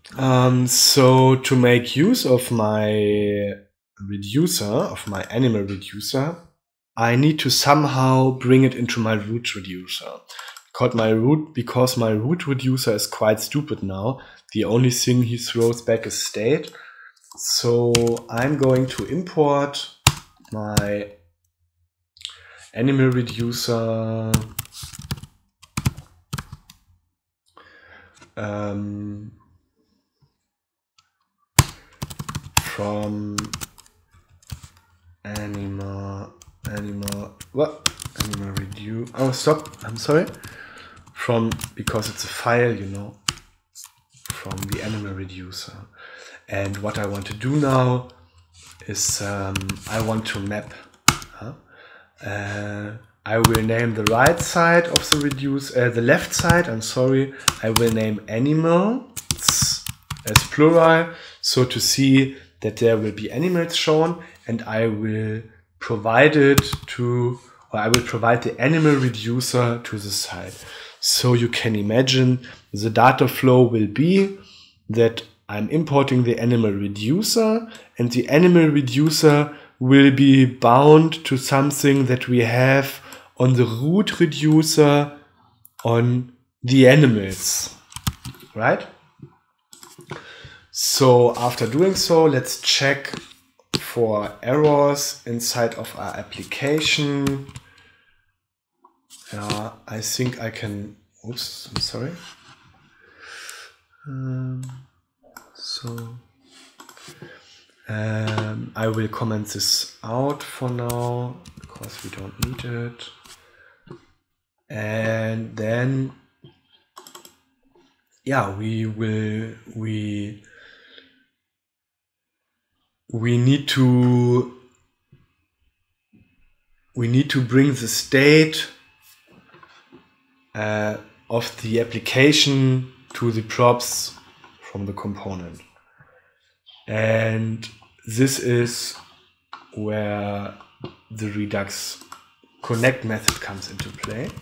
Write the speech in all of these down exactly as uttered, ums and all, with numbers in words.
Um, so to make use of my reducer, of my animal reducer, I need to somehow bring it into my root reducer. Because my root, because my root reducer is quite stupid now. The only thing he throws back is state. So I'm going to import my animal reducer um, from animal animal what animal reduce oh stop I'm sorry from because it's a file, you know, from the animal reducer. And what I want to do now is um, I want to map huh? uh, I will name the right side of the reduce uh, the left side I'm sorry I will name animals as plural, so to see that there will be animals shown, and I will provide it to, or I will provide the animal reducer to the side. So you can imagine the data flow will be that I'm importing the animal reducer, and the animal reducer will be bound to something that we have on the root reducer on the animals, right? So after doing so, let's check for errors inside of our application. Yeah, I think I can, oops, I'm sorry. Um, so um, I will comment this out for now because we don't need it. And then, yeah, we will, we, we need to, we need to bring the state uh, of the application to the props from the component. And this is where the Redux connect method comes into play.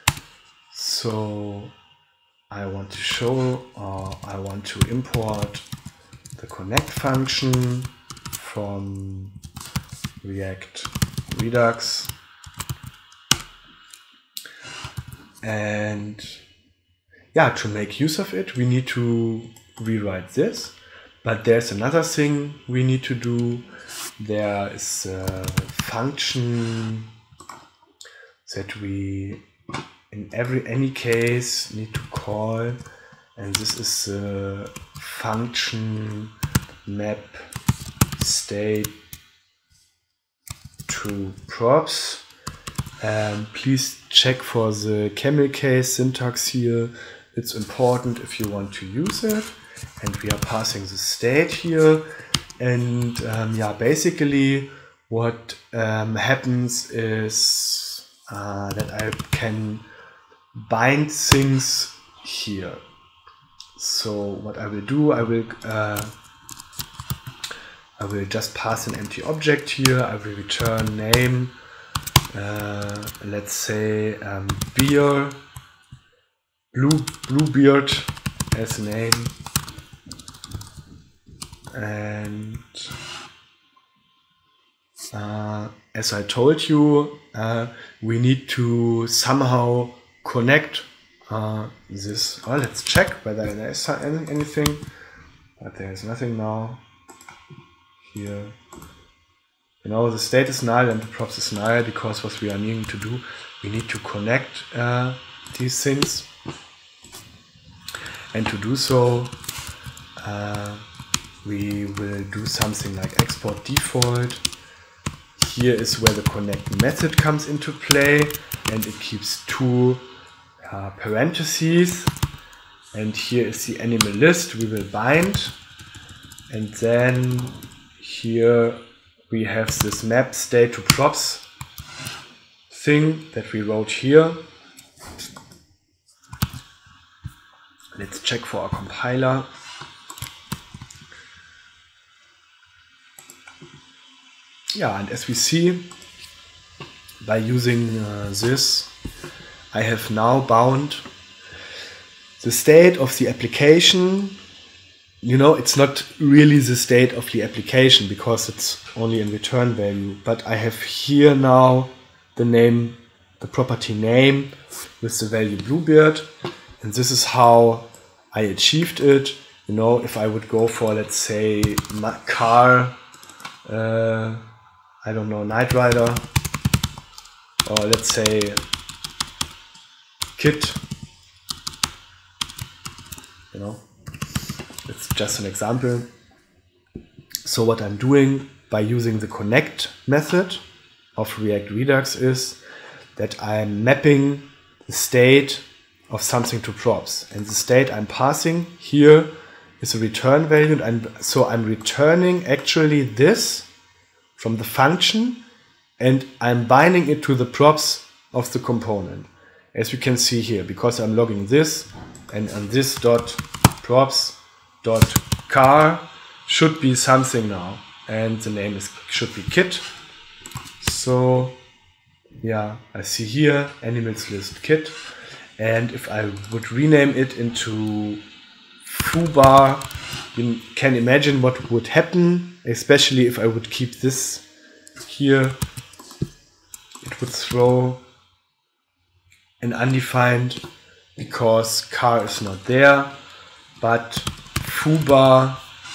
So I want to show, or I want to import the connect function from React Redux. And yeah, to make use of it, we need to rewrite this. But there's another thing we need to do. There is a function that we, in every any case, need to call, and this is a function map state to props. Um, please check for the camel case syntax here. It's important if you want to use it. And we are passing the state here. And um, yeah, basically what um, happens is uh, that I can bind things here. So what I will do, I will uh, I will just pass an empty object here. I will return name. Uh, let's say um, beer, blue Bluebeard as a name, and uh, as I told you, uh, we need to somehow connect uh, this. Oh, let's check whether there is anything, but there is nothing now here. You know, the state is null and the props is null, because what we are needing to do, we need to connect uh, these things. And to do so, uh, we will do something like export default. Here is where the connect method comes into play, and it keeps two uh, parentheses. And here is the animal list we will bind. And then here we have this map state to props thing that we wrote here. Let's check for our compiler. Yeah, and as we see, by using uh, this, I have now bound the state of the application you know, it's not really the state of the application because it's only in return value. But I have here now the name, the property name with the value Bluebeard. And this is how I achieved it. You know, if I would go for, let's say, my car, uh, I don't know, Knight Rider, or let's say kit, you know, it's just an example. So what I'm doing by using the connect method of React Redux is that I'm mapping the state of something to props, and the state I'm passing here is a return value, and so I'm returning actually this from the function and I'm binding it to the props of the component, as you can see here, because I'm logging this, and on this dot props dot car should be something now, and the name is should be kit. So yeah, I see here animals list kit, and if I would rename it into foobar, you can imagine what would happen, especially if I would keep this here. It would throw an undefined because car is not there, but foobar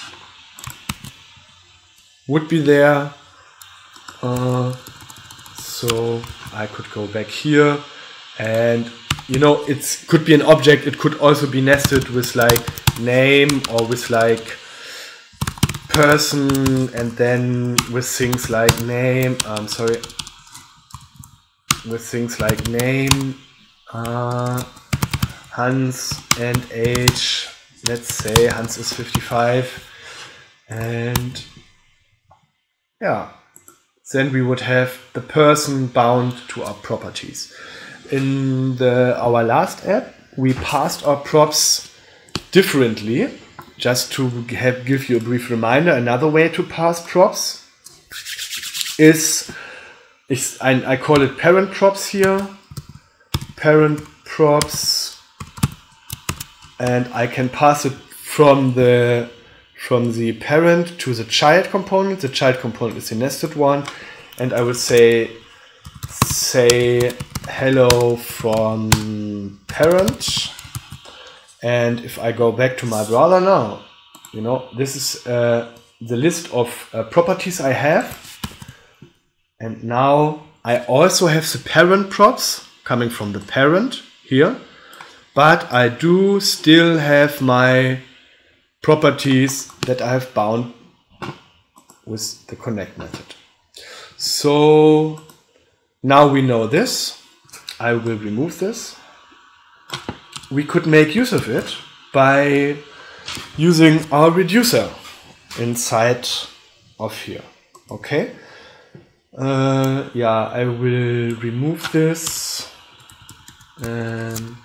would be there. Uh, so I could go back here, and you know, it could be an object, it could also be nested with like name or with like person, and then with things like name, I'm sorry, with things like name, uh, Hans, and age, let's say Hans is fifty-five, and yeah, then we would have the person bound to our properties. In the, our last app, we passed our props differently. Just to have, give you a brief reminder, another way to pass props is, is I, I call it parent props here, parent props, and I can pass it from the from the parent to the child component. The child component is the nested one, and I will say say hello from parent. And if I go back to my browser now, you know, this is uh, the list of uh, properties I have. And now I also have the parent props coming from the parent here. But I do still have my properties that I have bound with the connect method. So now we know this. I will remove this. We could make use of it by using our reducer inside of here. Okay. Uh, yeah, I will remove this and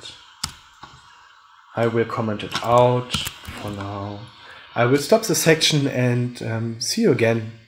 I will comment it out for now. I will stop the section and um, see you again.